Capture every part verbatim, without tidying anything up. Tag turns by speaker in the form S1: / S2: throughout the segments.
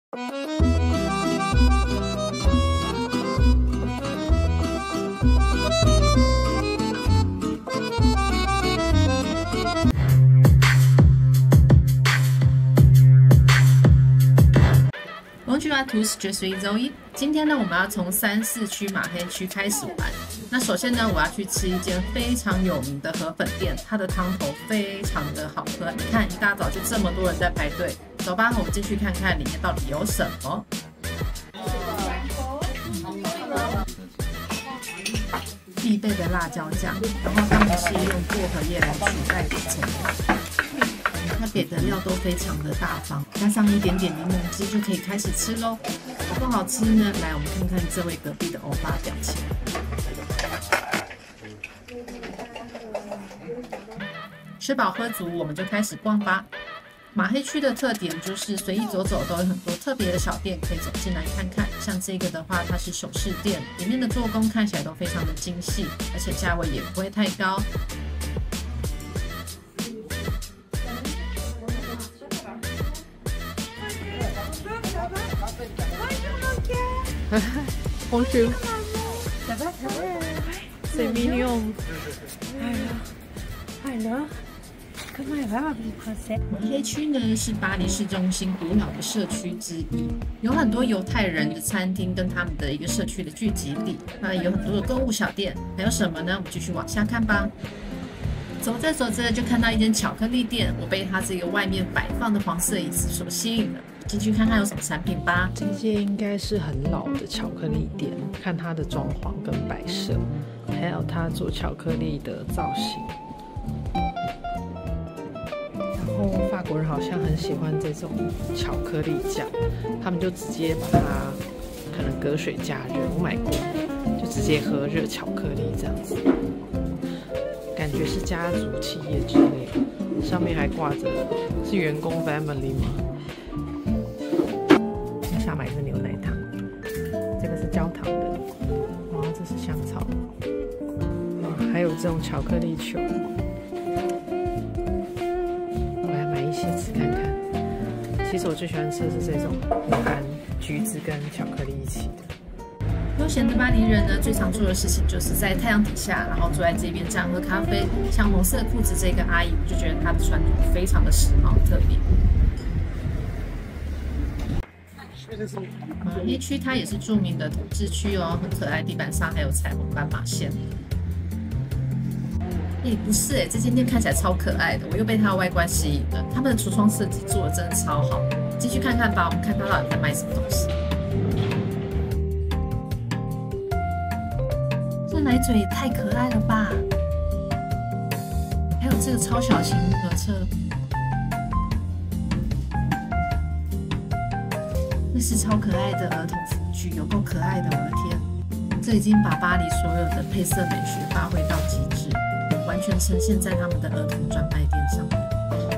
S1: Bonjour à tous, je suis Zoe。今天呢，我们要从三四区马黑区开始玩。那首先呢，我要去吃一间非常有名的河粉店，它的汤头非常的好喝。你看，一大早就这么多人在排队。走吧，我们进去看看里面到底有什么。必备的辣椒酱，然后他们是用薄荷叶来取代的成分。它给的料都非常的大方，加上一点点柠檬汁就可以开始吃咯。好不好吃呢？来，我们看看这位隔壁的欧巴表情。吃饱喝足，我们就开始逛吧。马黑区的特点就是随意走走，都有很多特别的小店可以走进来看看。像这个的话，它是首饰店，里面的做工看起来都非常的精细，而且价位也不会太高。
S2: Bonjour. Ça va, ça va. C'est mignon. Alors, alors, comment elle va, ma petite princesse?
S1: 马黑区呢是巴黎市中心古老的社区之一，有很多犹太人的餐厅跟他们的一个社区的聚集地，那有很多的购物小店，还有什么呢？我们继续往下看吧。走着走着就看到一间巧克力店，我被它这个外面摆放的黄色椅子所吸引了。进去看看有什么产品吧。
S3: 这间应该是很老的巧克力店，看它的装潢跟摆设，还有它做巧克力的造型。然后法国人好像很喜欢这种巧克力酱，他们就直接把它可能隔水加热，我买过，就直接喝热巧克力这样子，感觉是家族企业之类的。上面还挂着是员工 family 吗？想买是牛奶糖，这个是焦糖的，然后这是香草，还有这种巧克力球，我来买一些吃看看。其实我最喜欢吃的是这种含橘子跟巧克力一起的。
S1: 悠闲的巴黎人呢，最常做的事情就是在太阳底下，然后坐在这边这样喝咖啡。像红色裤子这个阿姨，我就觉得她的穿着非常的时髦特别。马黑区它也是著名的统治区哦，很可爱，地板上还有彩虹斑马线。哎，不是哎，这间店看起来超可爱的，我又被它的外观吸引了。他们的橱窗设计做的真的超好，进去看看吧，我们看它到底在卖什么东西。这奶嘴也太可爱了吧！还有这个超小型婴儿车。这是超可爱的儿童辅具，有够可爱的，我的天！这已经把巴黎所有的配色美学发挥到极致，完全呈现在他们的儿童专卖店上面。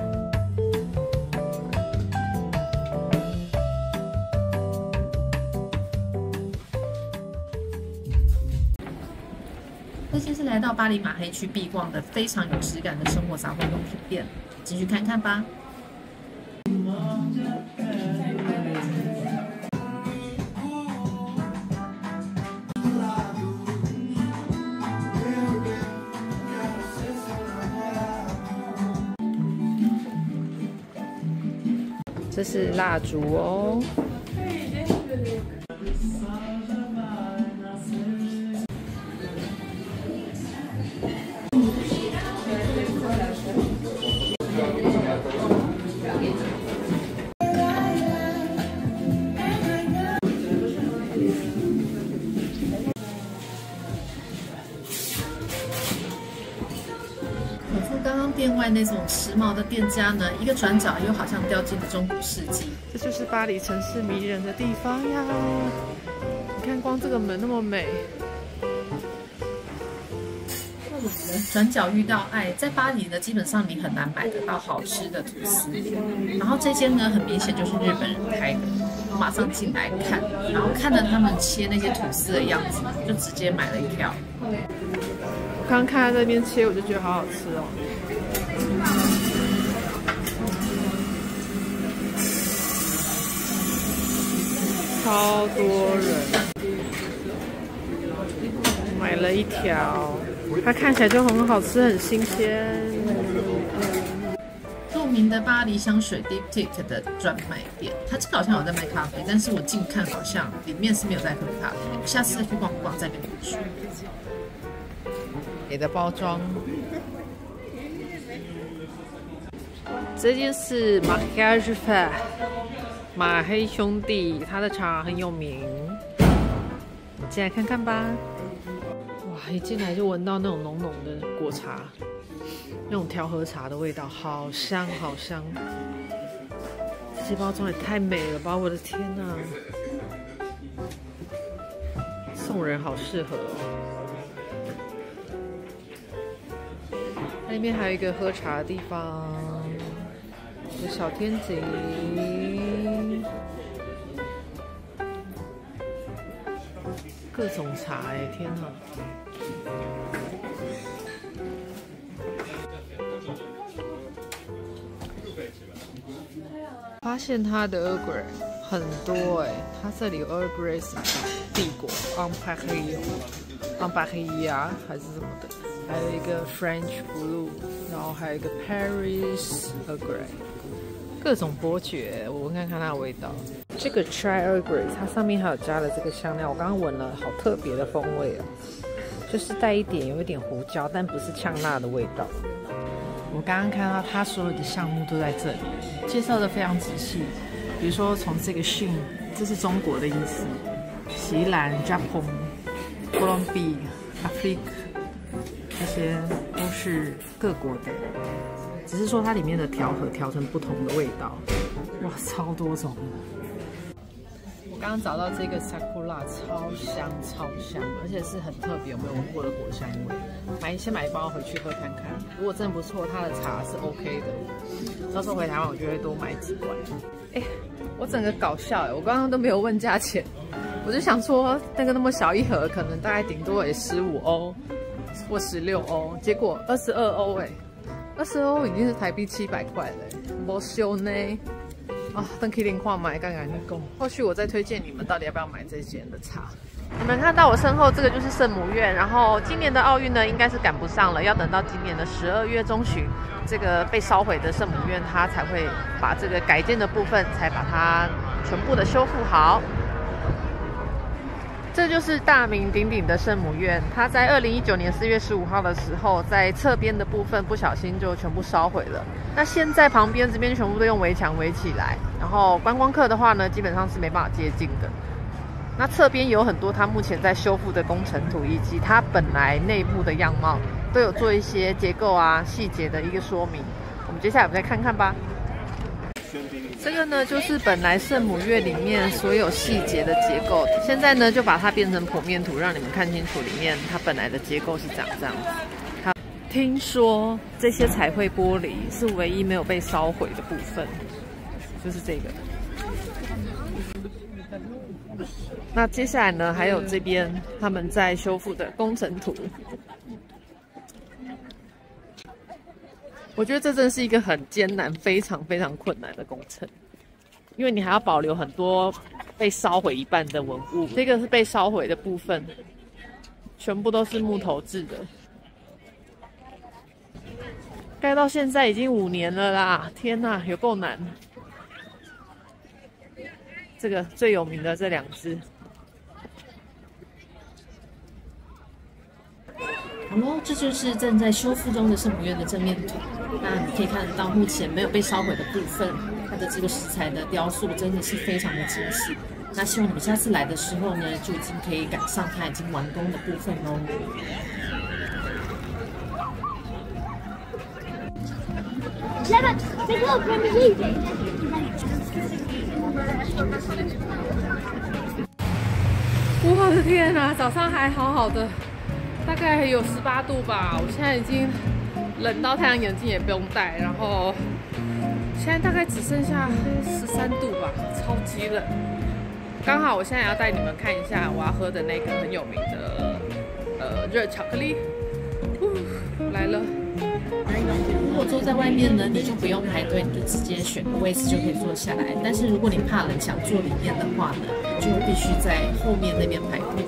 S1: 这些是来到巴黎马黑区必逛的非常有质感的生活杂货用品店，进去看看吧。
S3: 这是蜡烛哦。
S1: 刚刚店外那种时髦的店家呢，一个转角又好像掉进了中古世纪。
S3: 这就是巴黎城市迷人的地方呀！你看，光这个门那么美。
S1: 转角遇到爱，在巴黎呢，基本上你很难买得到好吃的吐司。然后这间呢，很明显就是日本人开的。我马上进来看，然后看着他们切那些吐司的样子，就直接买了一票。
S3: 我刚刚看在这边切，我就觉得好好吃哦。 超多人，买了一条，它看起来就很好吃，很新鲜。
S1: 著名的巴黎香水 Diptyque 的专卖店，它这个好像有在卖咖啡，但是我近看好像里面是没有在喝咖啡。下次再去逛逛，再跟你们说。
S3: 你的包装。这件是 Mariage Frères 马黑兄弟，他的茶很有名，我们进来看看吧。哇，一进来就闻到那种浓浓的果茶，那种调和茶的味道，好香好香。这些包装也太美了吧！我的天哪，送人好适合哦。那边还有一个喝茶的地方。有小天井，各种茶哎，天哪！发现它的 Earl Grey 很多哎，它这里有 Earl Grey 帝国 en Paris、en Paris 啊还是什么的，还有一个 French Blue， 然后还有一个 Paris Earl Grey。各种伯爵，我闻看看它的味道。这个 Try Earl Grey， 它上面还有加了这个香料，我刚刚闻了，好特别的风味哦，就是带一点有一点胡椒，但不是呛辣的味道。我刚刚看到它所有的项目都在这里，介绍的非常仔细。比如说从这个讯，这是中国的意思，锡兰、Japon、Colombie、Afrique， 这些都是各国的。只是说它里面的调和调成不同的味道，哇，超多种的。我刚刚找到这个 Sakura， 超香超香，而且是很特别，有没有闻过的果香味？买先买一包回去喝看看，如果真的不错，它的茶是 OK 的。到时候回台湾我就会多买几罐。哎，我整个搞笑哎，我刚刚都没有问价钱，我就想说那个那么小一盒，可能大概顶多也十五欧或十六欧，结果二十二欧哎。二十欧已经是台币七百块了，没修呢啊！等可以零矿买，刚刚那够。后续我再推荐你们到底要不要买这间的茶。你们看到我身后这个就是圣母院，然后今年的奥运呢应该是赶不上了，要等到今年的十二月中旬，这个被烧毁的圣母院它才会把这个改建的部分才把它全部的修复好。这就是大名鼎鼎的圣母院，它在二零一九年四月十五号的时候，在侧边的部分不小心就全部烧毁了。那现在旁边这边全部都用围墙围起来，然后观光客的话呢，基本上是没办法接近的。那侧边有很多它目前在修复的工程图，以及它本来内部的样貌，都有做一些结构啊细节的一个说明。我们接下来我们再看看吧。这个呢，就是本来圣母院里面所有细节的结构，现在呢就把它变成剖面图，让你们看清楚里面它本来的结构是长这样子。好，听说这些彩绘玻璃是唯一没有被烧毁的部分，就是这个。那接下来呢，还有这边他们在修复的工程图。我觉得这真是一个很艰难、非常非常困难的工程，因为你还要保留很多被烧毁一半的文物。这个是被烧毁的部分，全部都是木头制的。盖到现在已经五年了啦！天哪，有够难。这个最有名的这两只。
S1: 好咯，这就是正在修复中的圣母院的正面图。那你可以看得到，目前没有被烧毁的部分，它的这个石材的雕塑真的是非常的精细。那希望你们下次来的时候呢，就已经可以赶上它已经完工的部分喽。
S3: 我的天哪，早上还好好的。大概有十八度吧，我现在已经冷到太阳眼镜也不用戴，然后现在大概只剩下十三度吧，超级冷。刚好我现在要带你们看一下我要喝的那个很有名的呃热巧克力，来了。
S1: 如果坐在外面呢，你就不用排队，你就直接选个位置就可以坐下来。但是如果你怕冷想坐里面的话呢，就必须在后面那边排队。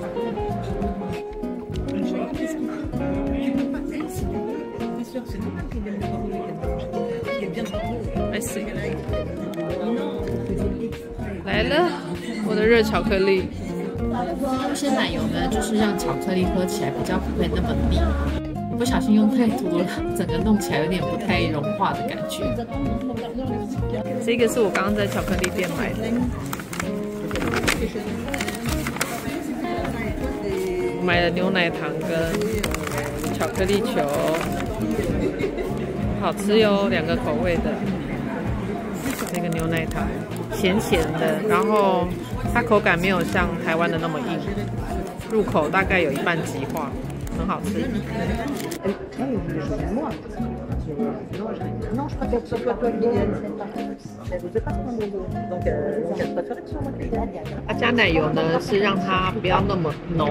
S3: 来了，我的热巧克力。
S1: 这些奶油呢，就是让巧克力喝起来比较不会那么腻。你不小心用太多了，整个弄起来有点不太融化的感觉。
S3: 这个是我刚刚在巧克力店买的，我买了牛奶糖跟巧克力球，好吃哟，两个口味的。这个牛奶糖咸咸的，然后它口感没有像台湾的那么硬，入口大概有一半极化，很好吃。它加奶油呢，是让它不要那么浓。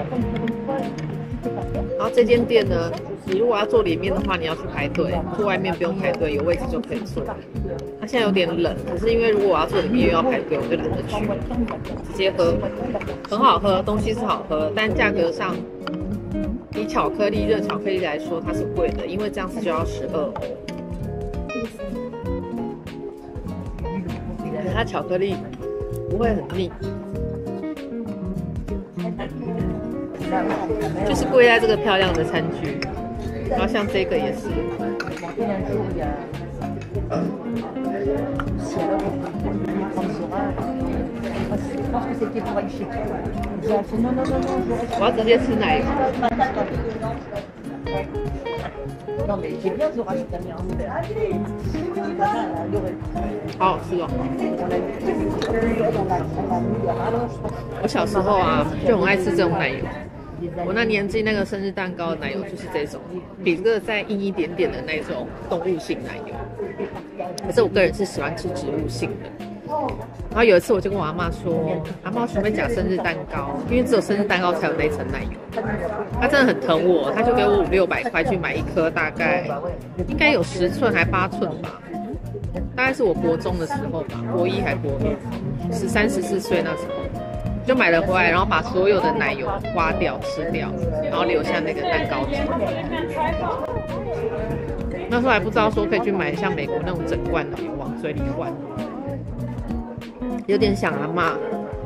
S3: 然后这间店呢，你如果要坐里面的话，你要去排队；坐外面不用排队，有位置就可以坐。它现在有点冷，可是因为如果我要坐里面又要排队，我就懒得去，直接喝，很好喝，东西是好喝，但价格上以巧克力热巧克力来说，它是贵的，因为这样子就要十二欧。它巧克力不会很腻。就是贵在这个漂亮的餐具，然后像这个也是。我要直接吃奶油。好好吃哦！我小时候啊，就很爱吃这种奶油。我那年纪那个生日蛋糕的奶油就是这种，比这个再硬一点点的那种动物性奶油。可是我个人是喜欢吃植物性的。然后有一次我就跟我阿嬷说，阿嬷准备夹生日蛋糕，因为只有生日蛋糕才有那一层奶油。她真的很疼我，她就给我五六百块去买一颗，大概应该有十寸还八寸吧，大概是我国中的时候吧，国一还国二，十三十四岁那时候。就买了回来，然后把所有的奶油挖掉吃掉，然后留下那个蛋糕汁。那时候还不知道说可以去买像美国那种整罐奶油往嘴里灌，有点想阿嬷。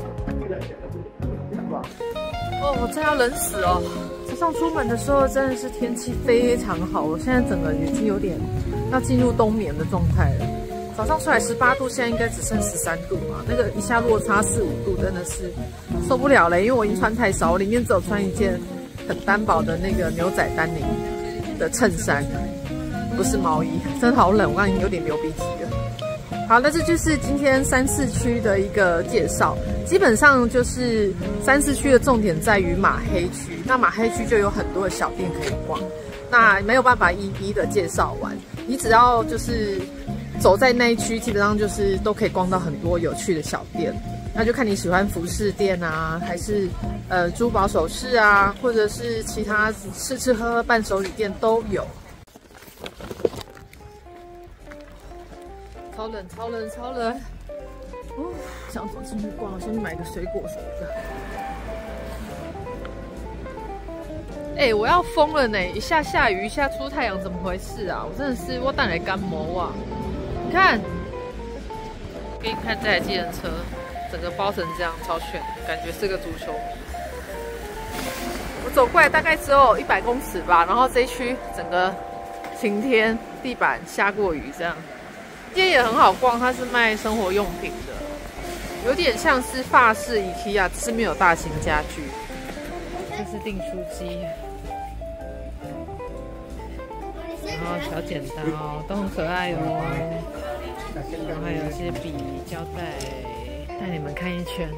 S3: 哦，我真要冷死哦！早上出门的时候真的是天气非常好，我现在整个已经有点要进入冬眠的状态了。早上出来十八度，现在应该只剩十三度嘛，那个一下落差四五度，真的是受不了了。因为我已经穿太少，我里面只有穿一件很单薄的那个牛仔丹宁的衬衫，不是毛衣，真的好冷，我刚刚已经有点流鼻涕了。好，那这就是今天三四区的一个介绍。基本上就是三四区的重点在于马黑区，那马黑区就有很多的小店可以逛，那没有办法一一的介绍完，你只要就是走在那一区，基本上就是都可以逛到很多有趣的小店，那就看你喜欢服饰店啊，还是呃珠宝首饰啊，或者是其他吃吃喝喝伴手礼店都有。超冷，超冷，超冷！哦，想走进去逛，我先去买个水果什么的。哎、欸，我要疯了呢！一下下雨，一下出太阳，怎么回事啊？我真的是我等来干毛啊！你看，给你看这台计程车，整个包成这样，超炫，感觉是个足球迷。我走过来大概只有一百公尺吧，然后这一区整个晴天，地板下过雨这样。店也很好逛，它是卖生活用品的，有点像是法式 IKEA， 只是没有大型家具。这是订书机。然后小剪刀都很可爱哦，然后还有一些笔、胶带，带你们看一圈。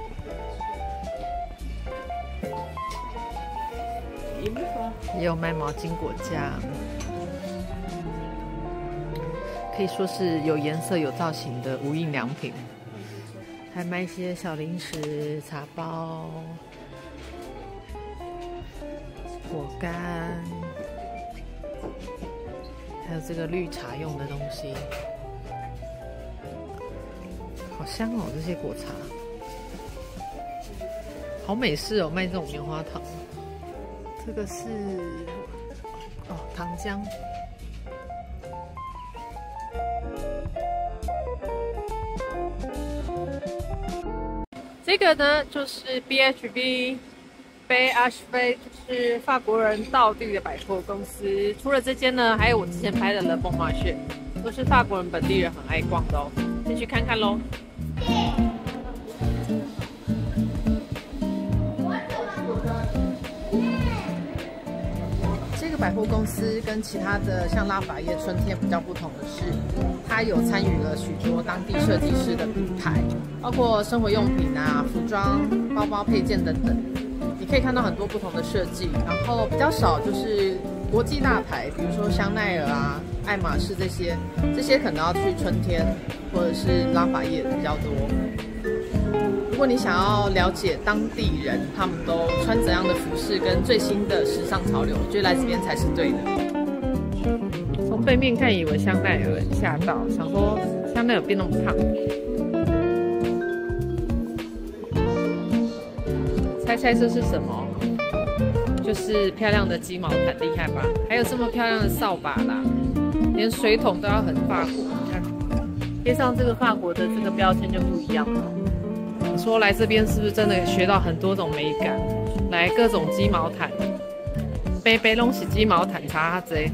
S3: 也有卖毛巾果酱，可以说是有颜色、有造型的无印良品。还卖一些小零食、茶包、果干。 还有这个绿茶用的东西，好香哦！这些果茶，好美式哦，卖这种棉花糖。这个是哦糖浆。这个呢就是 B H B。Bay Ashby 就是法国人道地的百货公司。除了这间呢，还有我之前拍的 Le Bon Marché， 都是法国人本地人很爱逛的哦。先去看看喽。这个百货公司跟其他的像拉法叶春天比较不同的是，它有参与了许多当地设计师的品牌，包括生活用品啊、服装、包包配件等等。你可以看到很多不同的设计，然后比较少就是国际大牌，比如说香奈儿啊、爱马仕这些，这些可能要去春天或者是拉法叶比较多。如果你想要了解当地人他们都穿怎样的服饰跟最新的时尚潮流，我觉得来这边才是对的。从背面看以为香奈儿，吓到，想说香奈儿变那么胖。猜猜这是什么？就是漂亮的鸡毛毯，厉害吧？还有这么漂亮的扫把啦，连水桶都要很法国。你看，贴上这个法国的这个标签就不一样了。你说来这边是不是真的学到很多种美感？来各种鸡毛毯，杯杯拢是鸡毛毯，擦这，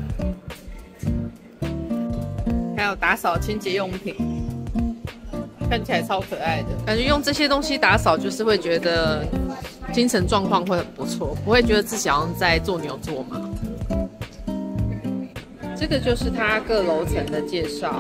S3: 还有打扫清洁用品。看起来超可爱的，感觉用这些东西打扫，就是会觉得精神状况会很不错，不会觉得自己好像在做牛做马。这个就是它各楼层的介绍。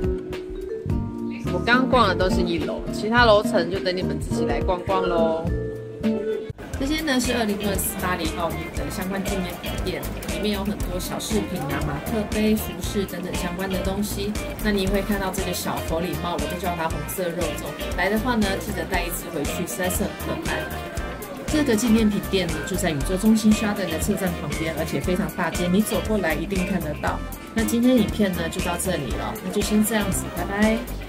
S3: 我刚刚逛的都是一楼，其他楼层就等你们自己来逛逛咯。
S1: 这些呢是二零二四巴黎奥运的相关纪念品店，里面有很多小饰品啊、马克杯、服饰等等相关的东西。那你会看到这个小佛礼帽，我都叫它红色肉粽。来的话呢，记得带一只回去，实在是很可爱。这个纪念品店呢，就在宇宙中心沙登的车站旁边，而且非常大间，你走过来一定看得到。那今天影片呢就到这里了，那就先这样子，拜拜。